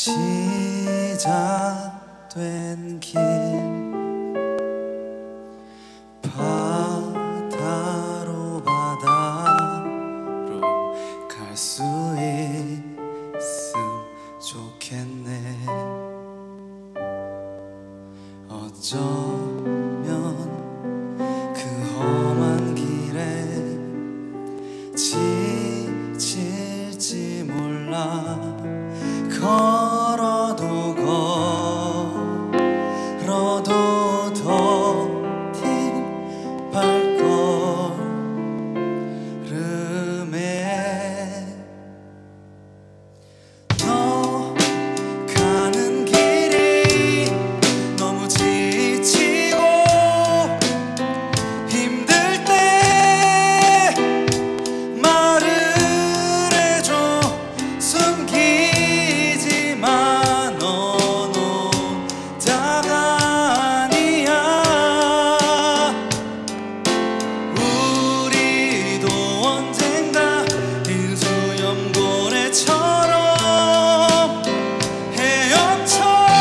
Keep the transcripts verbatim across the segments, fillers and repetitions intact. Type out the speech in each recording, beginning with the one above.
시작된 길 바다로 바다로 갈 수 있음 좋겠네. 어쩌면 그 험한 길에 지칠지 몰라. 걸어도 걸어도 더딘 발걸음에 너 가는 길이 너무 지치고 힘들 때 말을 해줘. 숨기지 마, 넌 혼자가 아니야. 우리도 언젠가 인수염고래처럼 헤엄쳐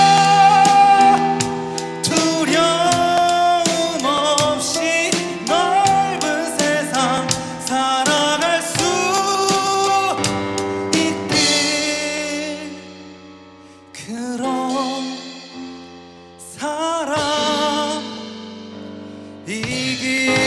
두려움 없이 넓은 세상 살아갈 수 있길. 그런 사람이길.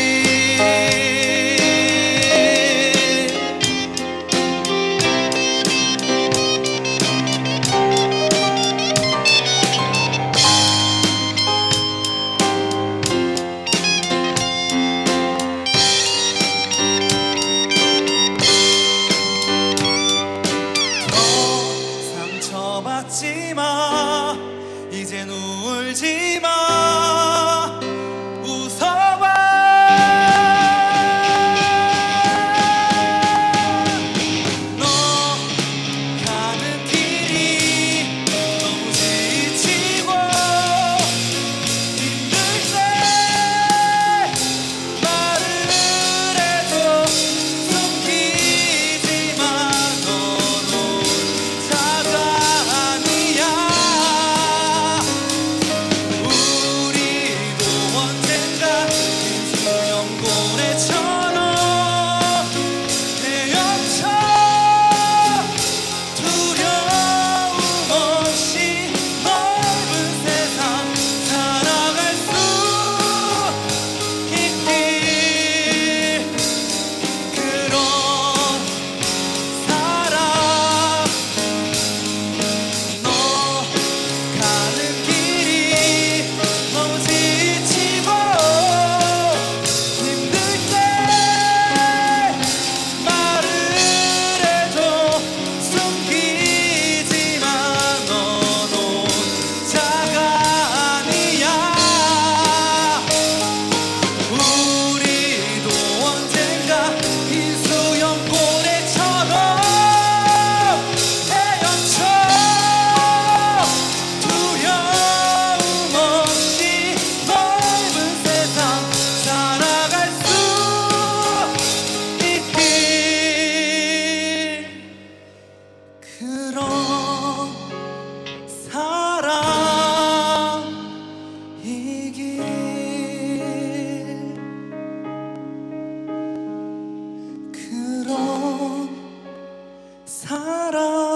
더 상처받지 마, 이젠 울지 마. 웃어봐. 너 가는 길이 너무 지치고 힘들 때 말을 해줘. 숨기지 마, 넌 혼자가 아니야. 우리도 언젠가 인수염고래처럼 헤엄쳐 두려움 없이 넓은 세상 살아갈 수 있길. 그런 사람. 너 가는 길이 너무 지치고 힘들 때 말을 해줘. 숨기지 마, 넌 혼자가 아니야. 우리도 언젠가 인수염고래처럼 헤엄쳐 두려움 없이 넓은 세상 살아갈 수 있길. 그런 사람이길. 그런 사람